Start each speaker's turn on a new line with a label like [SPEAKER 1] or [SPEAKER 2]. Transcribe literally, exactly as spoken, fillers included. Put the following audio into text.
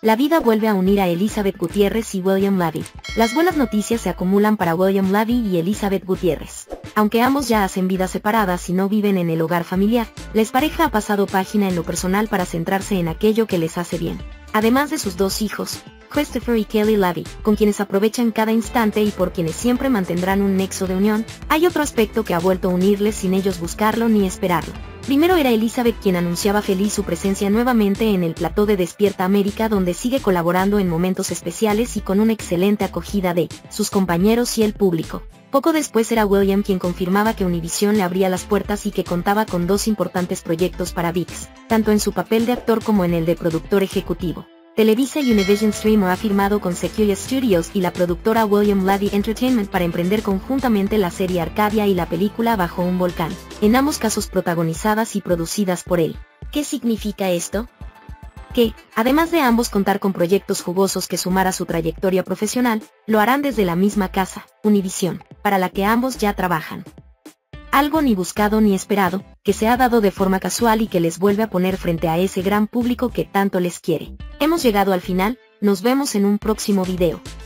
[SPEAKER 1] La vida vuelve a unir a Elizabeth Gutiérrez y William Levy. Las buenas noticias se acumulan para William Levy y Elizabeth Gutiérrez. Aunque ambos ya hacen vidas separadas y no viven en el hogar familiar, la expareja ha pasado página en lo personal para centrarse en aquello que les hace bien. Además de sus dos hijos, Christopher y Kelly Levy, con quienes aprovechan cada instante y por quienes siempre mantendrán un nexo de unión, hay otro aspecto que ha vuelto a unirles sin ellos buscarlo ni esperarlo. Primero era Elizabeth quien anunciaba feliz su presencia nuevamente en el plató de Despierta América, donde sigue colaborando en momentos especiales y con una excelente acogida de sus compañeros y el público. Poco después era William quien confirmaba que Univision le abría las puertas y que contaba con dos importantes proyectos para V I X, tanto en su papel de actor como en el de productor ejecutivo. Televisa y Univision Streamer ha firmado con Sequoia Studios y la productora William Levy Entertainment para emprender conjuntamente la serie Arcadia y la película Bajo un volcán, en ambos casos protagonizadas y producidas por él. ¿Qué significa esto? Que, además de ambos contar con proyectos jugosos que sumar a su trayectoria profesional, lo harán desde la misma casa, Univision, para la que ambos ya trabajan. Algo ni buscado ni esperado, que se ha dado de forma casual y que les vuelve a poner frente a ese gran público que tanto les quiere. Hemos llegado al final, nos vemos en un próximo video.